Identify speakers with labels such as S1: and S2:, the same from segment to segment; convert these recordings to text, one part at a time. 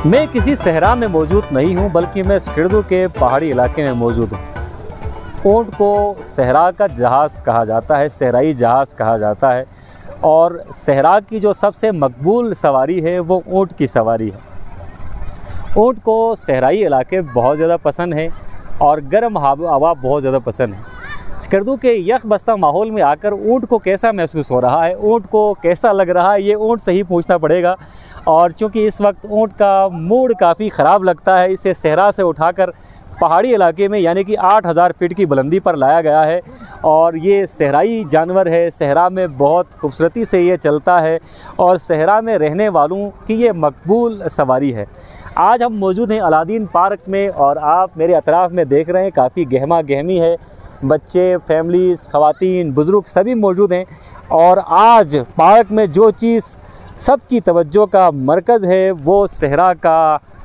S1: मैं किसी सहरा में मौजूद नहीं हूँ, बल्कि मैं स्किर्दू के पहाड़ी इलाके में मौजूद हूँ। ऊँट को सहरा का जहाज़ कहा जाता है, सहराई जहाज़ कहा जाता है, और सहरा की जो सबसे मकबूल सवारी है वो ऊँट की सवारी है। ऊँट को सहराई इलाके बहुत ज़्यादा पसंद है और गर्म हवा बहुत ज़्यादा पसंद है। स्किर्दू के यख बस्ता माहौल में आकर ऊँट को कैसा महसूस हो रहा है, ऊँट को कैसा लग रहा है, ये ऊँट से ही पूछना पड़ेगा। और चूँकि इस वक्त ऊँट का मूड काफ़ी ख़राब लगता है, इसे सहरा से उठाकर पहाड़ी इलाके में यानी कि 8000 फीट की बुलंदी पर लाया गया है। और ये सहराई जानवर है, सहरा में बहुत खूबसूरती से ये चलता है और सहरा में रहने वालों की ये मकबूल सवारी है। आज हम मौजूद हैं अलादीन पार्क में और आप मेरे अतराफ़ में देख रहे हैं काफ़ी गहमा गहमी है। बच्चे, फैमिलीज़, ख़वातीन, बुज़ुर्ग सभी मौजूद हैं। और आज पार्क में जो चीज़ सबकी तवज्जो का मरकज़ है वो सहरा का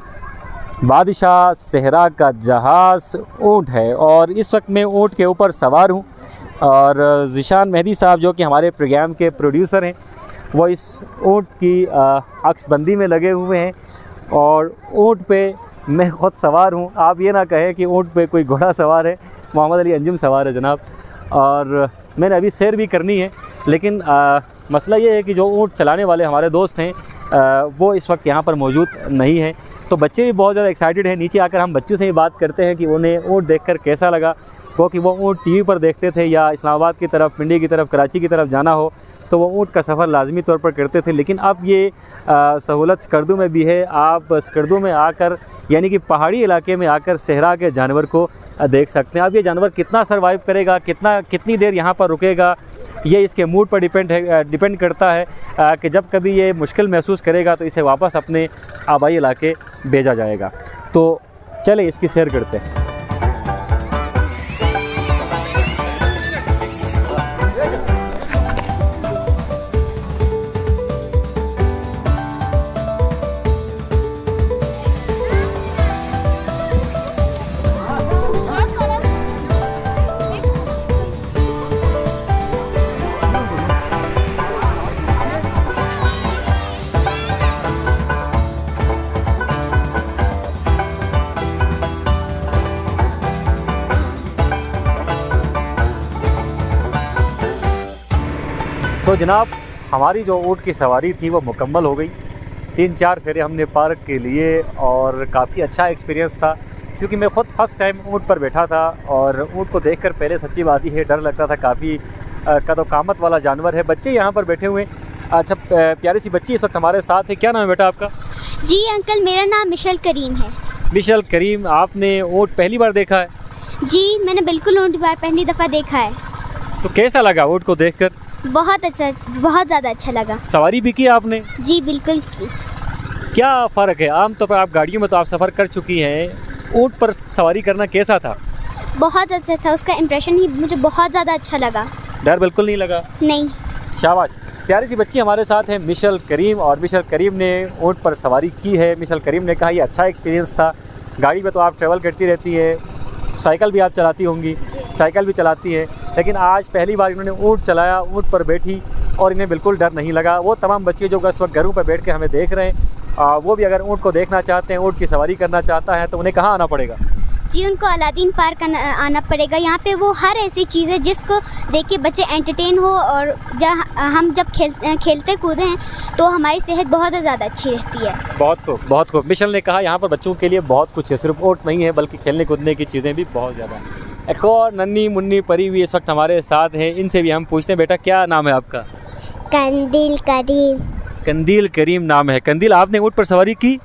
S1: बादशाह, सहरा का जहाज़ ऊँट है। और इस वक्त मैं ऊँट के ऊपर सवार हूँ और ज़िशान मेहदी साहब जो कि हमारे प्रोग्राम के प्रोड्यूसर हैं वो इस ऊँट की अक्सबंदी में लगे हुए हैं और ऊँट पे मैं खुद सवार हूँ। आप ये ना कहें कि ऊँट पे कोई घोड़ा सवार है, मोहम्मद अली अंजुम सवार है जनाब। और मैंने अभी सैर भी करनी है, लेकिन मसला ये है कि जो ऊँट चलाने वाले हमारे दोस्त हैं वो इस वक्त यहाँ पर मौजूद नहीं है। तो बच्चे भी बहुत ज़्यादा एक्साइटेड हैं। नीचे आकर हम बच्चों से ही बात करते हैं कि उन्हें ऊँट देखकर कैसा लगा, क्योंकि वो ऊँट टीवी पर देखते थे या इस्लामाबाद की तरफ, पिंडी की तरफ, कराची की तरफ जाना हो तो वो ऊँट का सफ़र लाजमी तौर पर करते थे। लेकिन अब ये सहूलत स्किर्दू में भी है। आप स्किर्दू में आकर यानी कि पहाड़ी इलाके में आकर सहरा के जानवर को देख सकते हैं। अब ये जानवर कितना सर्वाइव करेगा, कितनी देर यहाँ पर रुकेगा, ये इसके मूड पर डिपेंड करता है कि जब कभी ये मुश्किल महसूस करेगा तो इसे वापस अपने आबाई इलाके भेजा जाएगा। तो चले इसकी सैर करते हैं। तो जनाब हमारी जो ऊँट की सवारी थी वो मुकम्मल हो गई। 3-4 फेरे हमने पार्क के लिए और काफ़ी अच्छा एक्सपीरियंस था। क्योंकि मैं ख़ुद फर्स्ट टाइम ऊँट पर बैठा था और ऊँट को देखकर पहले सच्ची बात ही है डर लगता था, काफ़ी कदोकामत वाला जानवर है। बच्चे यहाँ पर बैठे हुए हैं। अच्छा, प्यारी सी बच्ची इस वक्त हमारे साथ है। क्या नाम है बेटा आपका?
S2: जी अंकल, मेरा नाम मिशल करीम है। मिशल
S1: करीम, आपने ऊँट पहली बार देखा है?
S2: जी मैंने बिल्कुल ऊँट पहली दफ़ा देखा है।
S1: तो कैसा लगा ऊँट को देखकर?
S2: बहुत अच्छा, बहुत ज़्यादा अच्छा लगा।
S1: सवारी भी की आपने?
S2: जी बिल्कुल।
S1: क्या फ़र्क है? आमतौर पर आप गाड़ियों में तो आप सफ़र कर चुकी हैं, ऊँट पर सवारी करना कैसा था?
S2: बहुत अच्छा था, उसका इम्प्रेशन ही मुझे बहुत ज़्यादा अच्छा लगा।
S1: डर बिल्कुल नहीं लगा?
S2: नहीं।
S1: शाबाश। प्यारी सी बच्ची हमारे साथ है मिशल करीम, और मिशल करीम ने ऊँट पर सवारी की है। मिशल करीम ने कहा ये अच्छा एक्सपीरियंस था। गाड़ी में तो आप ट्रैवल करती रहती है, साइकिल भी आप चलाती होंगी, साइकिल भी चलाती है, लेकिन आज पहली बार इन्होंने ऊँट चलाया, ऊँट पर बैठी और इन्हें बिल्कुल डर नहीं लगा। वो तमाम बच्चे जो इस वक्त घरों पर बैठ के हमें देख रहे हैं, वो भी अगर ऊँट को देखना चाहते हैं, ऊँट की सवारी करना चाहता है तो उन्हें कहाँ आना पड़ेगा?
S2: जी उनको अलादीन पार्क आना पड़ेगा। यहाँ पे वो हर ऐसी चीज़ है जिसको देख के बच्चे एंटरटेन हो, और हम जब खेलते कूदे हैं तो हमारी सेहत बहुत ज़्यादा अच्छी रहती है।
S1: बहुत खूब, बहुत खूब। मिशल ने कहा यहाँ पर बच्चों के लिए बहुत कुछ है, सिर्फ ऊँट नहीं है बल्कि खेलने कूदने की चीज़ें भी बहुत ज़्यादा हैं। एक और नन्ही मुन्नी परी भी इस वक्त हमारे साथ हैं, इनसे भी हम पूछते हैं। बेटा क्या नाम है आपका?
S2: कंदील करीम।
S1: कंदील करीम नाम है। कंदील, आपने ऊँट पर सवारी की,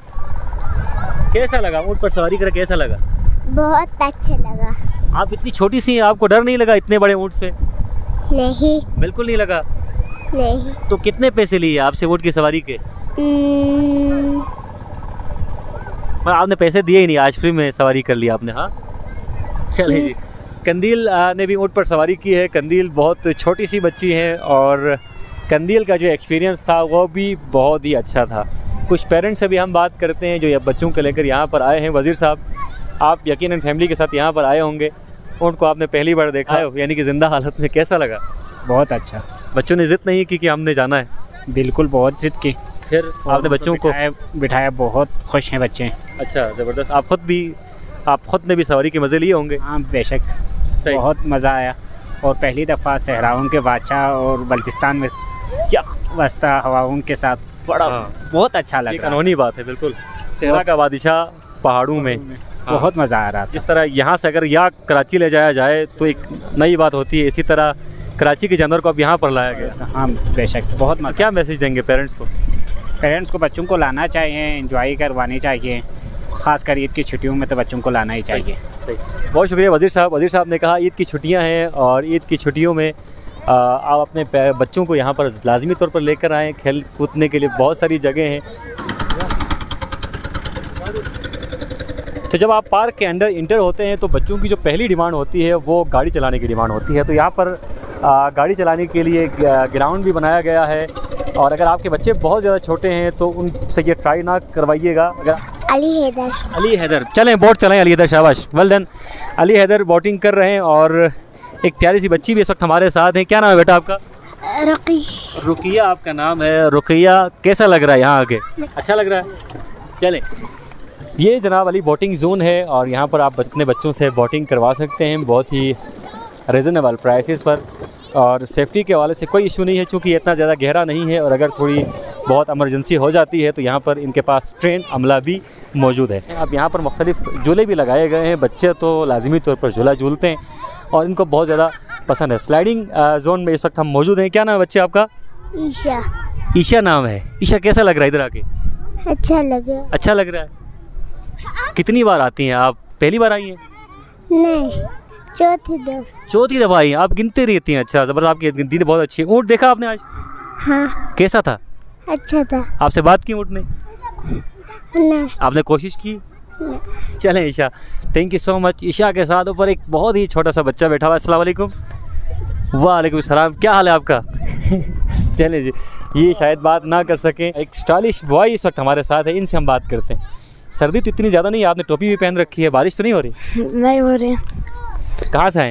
S1: कैसा लगा? ऊँट पर सवारी कर कैसा लगा?
S2: बहुत अच्छा लगा।
S1: आप इतनी छोटी सी हैं, आपको डर नहीं लगा इतने बड़े ऊँट से?
S2: नहीं,
S1: बिल्कुल नहीं लगा।
S2: नहीं।
S1: तो कितने पैसे लिए आपसे ऊँट की सवारी के? आपने पैसे दिए ही नहीं, आज फ्री में सवारी कर ली आपने। हाँ चलिए जी। कंदील ने भी ऊँट पर सवारी की है। कंदील बहुत छोटी सी बच्ची है और कंदील का जो एक्सपीरियंस था वो भी बहुत ही अच्छा था। कुछ पेरेंट्स से भी हम बात करते हैं जो बच्चों को लेकर यहाँ पर आए हैं। वज़ीर साहब, आप यकीनन फैमिली के साथ यहाँ पर आए होंगे, ऊँट को आपने पहली बार देखा है यानी कि ज़िंदा हालत में, कैसा लगा?
S3: बहुत अच्छा।
S1: बच्चों ने ज़िद नहीं की कि हमने जाना है?
S3: बिल्कुल, बहुत ज़िद की।
S1: फिर आपने बच्चों को
S3: बिठाया, बहुत खुश हैं बच्चे।
S1: अच्छा, ज़बरदस्त। आप खुद ने भी सवारी के मज़े लिए होंगे?
S3: हाँ बेशक, बहुत मज़ा आया। और पहली दफ़ा सहराउन के बादशाह और बल्तिस्तान में क्या वास्ता हवाओं के साथ बड़ा बहुत अच्छा लगा।
S1: एक अनोनी बात है बिल्कुल, सहरा का बादशाह पहाड़ों में,
S3: बहुत मज़ा आ रहा था।
S1: जिस तरह यहाँ से अगर या कराची ले जाया जाए तो एक नई बात होती है, इसी तरह कराची के जानवर को अब यहाँ पर लाया गया।
S3: हाँ बेशक, बहुत मज़ा।
S1: क्या मैसेज देंगे पेरेंट्स को?
S3: पेरेंट्स को बच्चों को लाना चाहिए, एंजॉय करवानी चाहिए, ख़ासकर ईद की छुट्टियों में तो बच्चों को लाना ही चाहिए।
S1: बहुत शुक्रिया वज़ीर साहब। वज़ीर साहब ने कहा ईद की छुट्टियां हैं और ईद की छुट्टियों में आप अपने बच्चों को यहाँ पर लाजमी तौर पर लेकर आएँ, खेल कूदने के लिए बहुत सारी जगह हैं। तो जब आप पार्क के अंदर इंटर होते हैं तो बच्चों की जो पहली डिमांड होती है वो गाड़ी चलाने की डिमांड होती है। तो यहाँ पर गाड़ी चलाने के लिए ग्राउंड भी बनाया गया है, और अगर आपके बच्चे बहुत ज़्यादा छोटे हैं तो उनसे ये ट्राई ना करवाइएगा। अगर अली हैदर चलें, बोट चलाएं। अली हैदर, शाबाश, well done. Ali Haider boating कर रहे हैं और एक प्यारी सी बच्ची भी इस वक्त हमारे साथ है। क्या नाम है बेटा आपका? रुकिया आपका नाम है। रुकिया, कैसा लग रहा है यहाँ आके? अच्छा लग रहा है। चलें, ये जनाब अली बोटिंग जोन है और यहाँ पर आप अपने बच्चों से बोटिंग करवा सकते हैं बहुत ही रीज़नेबल प्राइसेस पर, और सेफ्टी के हवाले से कोई इशू नहीं है चूँकि इतना ज़्यादा गहरा नहीं है, और अगर थोड़ी बहुत इमरजेंसी हो जाती है तो यहाँ पर इनके पास ट्रेन अमला भी मौजूद है। अब यहाँ पर मुख्तलिफ झूले भी लगाए गए हैं, बच्चे तो लाजमी तौर पर झूला झूलते हैं और इनको बहुत ज़्यादा पसंद है। स्लाइडिंग जोन में इस वक्त हम मौजूद हैं। क्या नाम है बच्चे आपका?
S2: ईशा।
S1: ईशा नाम है। ईशा, कैसा लग रहा है इधर आके? अच्छा लग रहा है। कितनी बार आती हैं आप? पहली बार आई हैं?
S2: नहीं,
S1: चौथी दफ़ा आई हैं। आप गिनते रहती हैं। अच्छा, ज़बरदस्त, आपकी गिनती बहुत अच्छी है। ऊँट देखा आपने आज?
S2: हाँ।
S1: कैसा था?
S2: अच्छा था।
S1: आपसे बात की ऊँट ने?
S2: नहीं।
S1: आपने कोशिश की? चलें Isha, thank you so much. Isha के साथ ऊपर एक बहुत ही छोटा सा बच्चा बैठा हुआ है। अस्सलाम वालेकुम। वालेकुम सलाम, क्या हाल है आपका? चलें जी, ये शायद बात ना कर सकें। एक स्टाइलिश बॉय इस वक्त हमारे साथ है, इनसे हम बात करते हैं। सर्दी तो इतनी ज़्यादा नहीं है, आपने टोपी भी पहन रखी है, बारिश तो नहीं हो रही?
S2: नहीं हो रही।
S1: कहाँ से आए?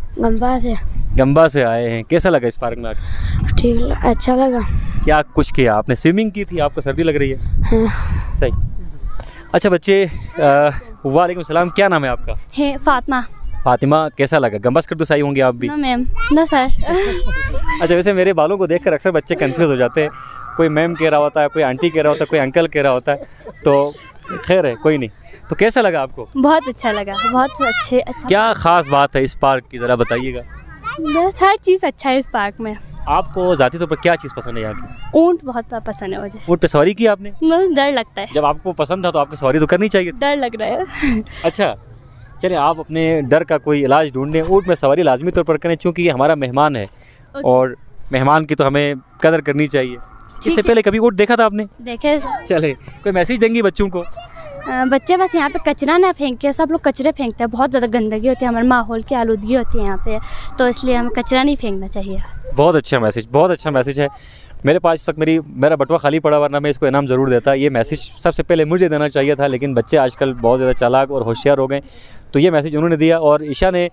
S1: गंबा से आए हैं। कैसा लगा इस पार्क में आकर?
S2: ठीक, अच्छा लगा।
S1: क्या कुछ किया आपने? स्विमिंग की थी? आपको सर्दी लग रही है?
S2: हाँ।
S1: सही। अच्छा बच्चे, वालेकुम सलाम, क्या नाम है आपका?
S4: है फातिमा।
S1: फातिमा, कैसा लगा? गंबा से आई होंगी आप भी?
S4: No ma'am, no sir.
S1: अच्छा, वैसे मेरे बालों को देखकर अक्सर बच्चे कंफ्यूज हो जाते हैं, कोई मैम कह रहा होता है, कोई आंटी कह रहा होता है, कोई अंकल कह रहा होता है, तो खैर है, कोई नहीं। तो कैसा लगा आपको?
S4: बहुत अच्छा लगा, बहुत अच्छे। अच्छा,
S1: क्या ख़ास बात है इस पार्क की, ज़रा बताइएगा।
S4: बस हर चीज़ अच्छा है इस पार्क में।
S1: आपको ज़ाती तौर पर क्या चीज़ पसंद है यहाँ की?
S4: ऊँट बहुत पसंद है मुझे।
S1: ऊँट पे सवारी की आपने?
S4: डर लगता है।
S1: जब आपको पसंद था तो आपको सवारी तो करनी चाहिए।
S4: डर लग रहा है।
S1: अच्छा, चलिए आप अपने डर का कोई इलाज ढूंढें। ऊँट में सवारी लाजमी तौर पर करें क्योंकि ये हमारा मेहमान है और मेहमान की तो हमें कदर करनी चाहिए। इससे पहले कभी ऊँट देखा था आपने?
S4: देखे।
S1: चले, कोई मैसेज देंगी बच्चों को?
S4: बच्चे बस यहाँ पे कचरा ना फेंके, सब लोग कचरे फेंकते हैं, बहुत ज़्यादा गंदगी होती है, हमारे माहौल की आलूदगी होती है यहाँ पे, तो इसलिए हमें कचरा नहीं फेंकना चाहिए।
S1: बहुत अच्छा मैसेज, बहुत अच्छा मैसेज है। मेरे पास तक मेरा बटुआ खाली पड़ा, वरना मैं इसको इनाम ज़रूर देता। ये मैसेज सबसे पहले मुझे देना चाहिए था, लेकिन बच्चे आजकल बहुत ज़्यादा चालाक और होशियार हो गए, तो ये मैसेज उन्होंने दिया। और ईशा ने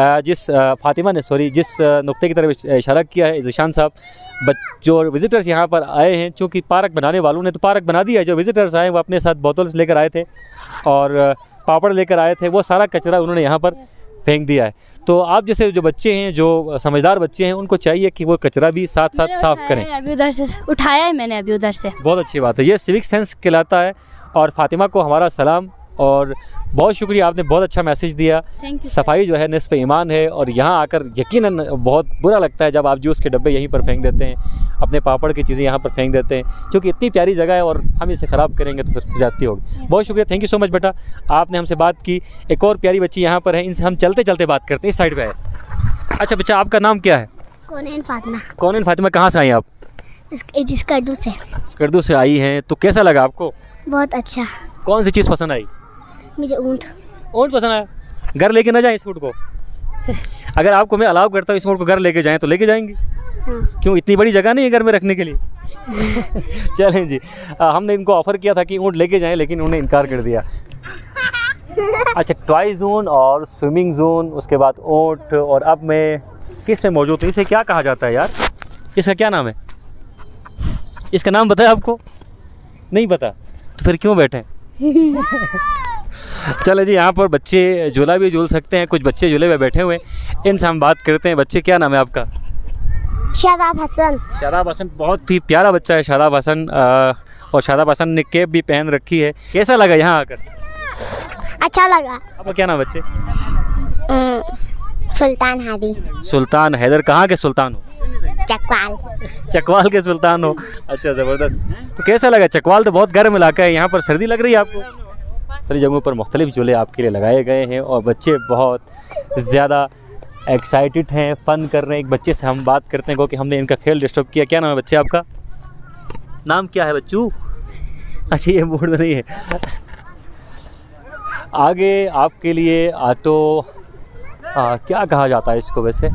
S1: फातिमा ने जिस नुक्ते की तरफ इशारा किया है, ज़ीशान साहब, जो विज़िटर्स यहाँ पर आए हैं, चूँकि पार्क बनाने वालों ने तो पार्क बना दिया है, जो विज़िटर्स आए वो अपने साथ बोतल्स लेकर आए थे और पापड़ लेकर आए थे, वो सारा कचरा उन्होंने यहाँ पर फेंक दिया है। तो आप जैसे जो बच्चे हैं, जो समझदार बच्चे हैं, उनको चाहिए कि वो कचरा भी साथ साथ साफ़ करें।
S4: अभी उधर से उठाया है मैंने, अभी उधर से।
S1: बहुत अच्छी बात है, ये सिविक सेंस कहलाता है। और फातिमा को हमारा सलाम और बहुत शुक्रिया, आपने बहुत अच्छा मैसेज दिया। सफाई जो है निस्फ़ ईमान है, और यहाँ आकर यकीनन बहुत बुरा लगता है जब आप जूस के डब्बे यहीं पर फेंक देते हैं, अपने पापड़ की चीज़ें यहाँ पर फेंक देते हैं, क्योंकि इतनी प्यारी जगह है और हम इसे ख़राब करेंगे तो फिर जाती होगी। बहुत शुक्रिया, थैंक यू सो मच बेटा, आपने हमसे बात की। एक और प्यारी बच्ची यहाँ पर है, इनसे हम चलते चलते बात करते हैं। इस साइड पर है। अच्छा बच्चा, आपका नाम क्या है?
S2: कौनैन फातिमा।
S1: कौनैन फातिमा, कहाँ से आई आप? स्कर्दू से आई हैं। तो कैसा लगा आपको?
S2: बहुत अच्छा।
S1: कौन सी चीज़ पसंद आई?
S2: मुझे ऊँट
S1: पसंद आया। घर लेके ना जाएं इस ऊँट को? अगर आपको मैं अलाउ करता हूँ इस ऊँट को घर लेके जाएं तो लेके जाएंगे?
S2: हाँ।
S1: क्यों, इतनी बड़ी जगह नहीं है घर में रखने के लिए? चलें जी, हमने इनको ऑफ़र किया था कि ऊँट लेके जाएं, लेकिन उन्होंने इनकार कर दिया। अच्छा, टॉय जोन और स्विमिंग जोन, उसके बाद ऊँट, और अब मैं किस में मौजूद हूँ? इसे क्या कहा जाता है यार? इसका क्या नाम है? इसका नाम बताया आपको? नहीं पता, तो फिर क्यों बैठे? चले जी, यहाँ पर बच्चे झूला भी झूल सकते हैं, कुछ बच्चे झूले में बैठे हुए हैं, इनसे हम बात करते हैं। बच्चे, क्या नाम है आपका?
S2: शादाब हसन।
S1: शादाब हसन, बहुत ही प्यारा बच्चा है शादाब हसन। और शादाब हसन ने कैप भी पहन रखी है। कैसा लगा यहाँ आकर?
S2: अच्छा लगा।
S1: आपका क्या नाम बच्चे?
S2: सुल्तान हादी।
S1: सुल्तान हैदर। कहाँ के सुल्तान हो?
S2: चकवाल।
S1: चकवाल के सुल्तान हो, अच्छा ज़बरदस्त। तो कैसा लगा? चकवाल तो बहुत गर्म इलाका है, यहाँ पर सर्दी लग रही है आपको? सारी जगहों पर मुख्तलिफ झूले आपके लिए लगाए गए हैं और बच्चे बहुत ज़्यादा एक्साइटेड हैं, फ़न कर रहे हैं। एक बच्चे से हम बात करते हैं क्योंकि हमने इनका खेल डिस्टर्ब किया। क्या नाम है बच्चे आपका? नाम क्या है बच्चू? अच्छा, ये बोर्ड में नहीं है। आगे आपके लिए ऑटो क्या कहा जाता है इसको वैसे,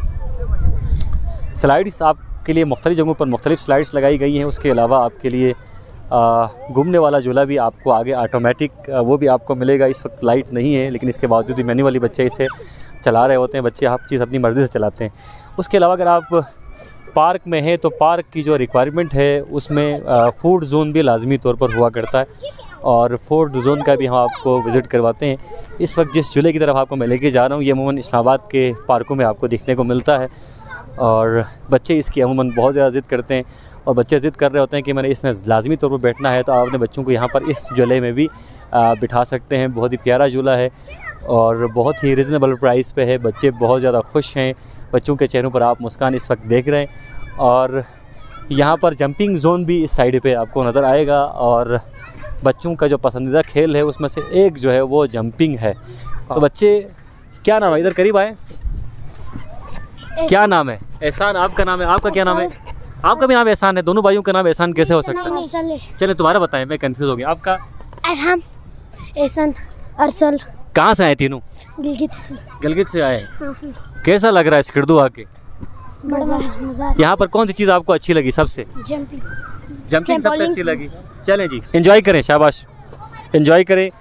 S1: स्लाइड्स आपके लिए मुख्तलिफ जगहों पर मुख्तलिफ स्लाइड्स लगाई गई हैं। उसके अलावा आपके लिए घूमने वाला झूला भी आपको आगे ऑटोमेटिक वो भी आपको मिलेगा। इस वक्त लाइट नहीं है, लेकिन इसके बावजूद भी मैनुअली वाली बच्चे इसे चला रहे होते हैं। बच्चे हर चीज़ अपनी मर्ज़ी से चलाते हैं। उसके अलावा अगर आप पार्क में हैं तो पार्क की जो रिक्वायरमेंट है उसमें फूड जोन भी लाजमी तौर पर हुआ करता है और फूड जोन का भी हम आपको विज़िट करवाते हैं। इस वक्त जिस झूले की तरफ आपको मैं लेके जा रहा हूँ ये अमूमन इस्लामाबाद के पार्कों में आपको देखने को मिलता है और बच्चे इसकी अमूमन बहुत ज़्यादा ज़िद करते हैं और बच्चे ज़िद कर रहे होते हैं कि मैंने इसमें लाजमी तौर पर बैठना है। तो आप अपने बच्चों को यहाँ पर इस झूले में भी बिठा सकते हैं। बहुत ही प्यारा झूला है और बहुत ही रिजनेबल प्राइस पे है। बच्चे बहुत ज़्यादा खुश हैं, बच्चों के चेहरों पर आप मुस्कान इस वक्त देख रहे हैं। और यहाँ पर जंपिंग जोन भी इस साइड पे आपको नज़र आएगा और बच्चों का जो पसंदीदा खेल है उसमें से एक जो है वो जंपिंग है। तो बच्चे, क्या नाम है? इधर करीब आए। क्या नाम है? एहसान। आपका नाम है? आपका क्या नाम है? आपका भी नाम एहसान है। दोनों भाइयों का नाम एहसान कैसे हो सकता है? चले तुम्हारा बताएं, मैं कंफ्यूज हो गया। आपका?
S2: अरहम, एहसान, अरसल।
S1: कहाँ से आए तीनों? गिलगित से आए। कैसा लग रहा है स्किर्दू आके?
S2: मजा।
S1: यहाँ पर कौन सी चीज़ आपको अच्छी लगी सबसे? जंपिंग सबसे अच्छी लगी। चलें जी, एंजॉय करें, शाबाश, एंजॉय करें।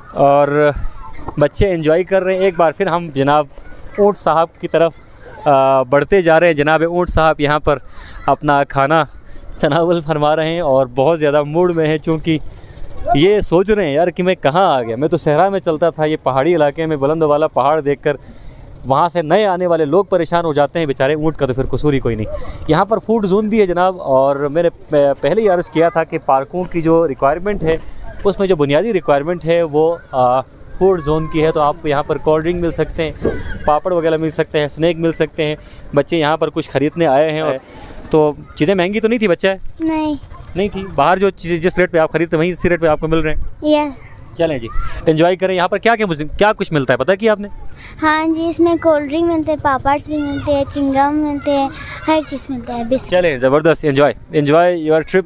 S1: और बच्चे एंजॉय कर रहे हैं। एक बार फिर हम जनाब ऊँट साहब की तरफ बढ़ते जा रहे हैं। जनाब ऊँट साहब यहाँ पर अपना खाना तनावल फरमा रहे हैं और बहुत ज़्यादा मूड में है क्योंकि ये सोच रहे हैं यार कि मैं कहाँ आ गया। मैं तो सहरा में चलता था, ये पहाड़ी इलाके में बुलंद वाला पहाड़ देखकर वहाँ से नए आने वाले लोग परेशान हो जाते हैं। बेचारे ऊँट का तो फिर कसूर ही कोई नहीं। यहाँ पर फूड जोन भी है जनाब और मैंने पहले ही अर्ज़ किया था कि पार्कों की जो रिक्वायरमेंट है उसमें जो बुनियादी रिक्वायरमेंट है वो फूड जोन की है। तो आपको यहाँ पर कोल्ड ड्रिंक मिल सकते हैं, पापड़ वगैरह मिल सकते हैं, स्नैक मिल सकते हैं। बच्चे यहाँ पर कुछ ख़रीदने आए हैं तो चीज़ें महंगी तो नहीं थी बच्चा? नहीं थी। बाहर जो चीज़ें जिस रेट पे आप खरीदते वहीं इसी रेट पे आपको मिल रहे हैं।
S2: यस।
S1: चलें जी, एंजॉय करें। यहाँ पर क्या कुछ मिलता है पता कि आपने?
S2: हाँ जी, इसमें कोल्ड ड्रिंक मिलते हैं, पापड़ भी मिलते हैं, चिंगम मिलते हैं, हर चीज़ मिलता है।
S1: चलें, ज़बरदस्त, enjoy your trip,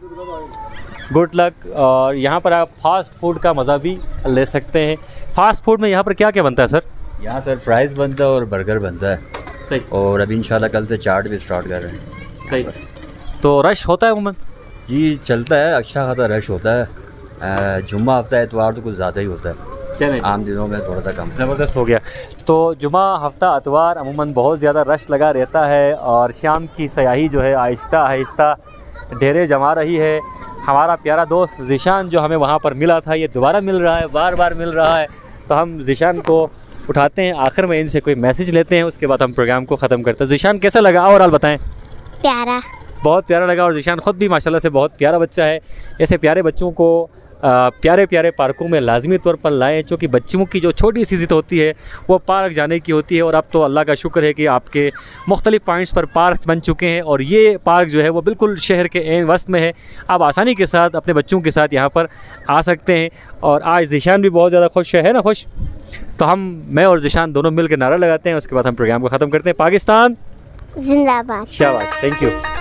S1: good luck. और यहाँ पर आप फास्ट फूड का मज़ा भी ले सकते हैं। फास्ट फूड में यहाँ पर क्या क्या बनता है सर?
S5: यहाँ सर फ्राइज़ बनता है और बर्गर बनता है।
S1: सही।
S5: और अभी इंशाल्लाह कल से चाट भी स्टार्ट कर रहे हैं।
S1: सही। तो रश होता है उमन?
S5: जी चलता है, अच्छा खासा रश होता है। जुम्मा हफ्ता एतवार तो कुछ ज़्यादा ही होता है,
S1: चलें,
S5: आम दिनों में थोड़ा सा कम।
S1: ज़बरदस्त हो गया। तो जुमा हफ्ता एतवार अमूमन बहुत ज़्यादा रश लगा रहता है और शाम की सयाही जो है आहिस्ता आहिस्ता डेरे जमा रही है। हमारा प्यारा दोस्त ज़ीशान जो हमें वहाँ पर मिला था ये दोबारा मिल रहा है, बार बार मिल रहा है। तो हम ज़ीशान को उठाते हैं, आखिर में इनसे कोई मैसेज लेते हैं, उसके बाद हम प्रोग्राम को ख़त्म करते हैं। ज़ीशान कैसा लगा ओवरऑल बताएं?
S2: प्यारा,
S1: बहुत प्यारा लगा। और ज़ीशान ख़ुद भी माशाल्लाह से बहुत प्यारा बच्चा है। ऐसे प्यारे बच्चों को प्यारे प्यारे पार्कों में लाजमी तौर पर लाएं क्योंकि बच्चों की जो छोटी सी ज़िद होती है वो पार्क जाने की होती है। और अब तो अल्लाह का शुक्र है कि आपके मुख्तलिफ पॉइंट्स पर पार्क बन चुके हैं और ये पार्क जो है वो बिल्कुल शहर के एन वस्त में है। आप आसानी के साथ अपने बच्चों के साथ यहाँ पर आ सकते हैं। और आज ज़ीशान भी बहुत ज़्यादा खुश है ना? खुश। तो मैं और ज़ीशान दोनों मिल के नारा लगाते हैं, उसके बाद हम प्रोग्राम को ख़त्म करते हैं। पाकिस्तान
S2: जिंदाबाद।
S1: शाबाश, थैंक यू।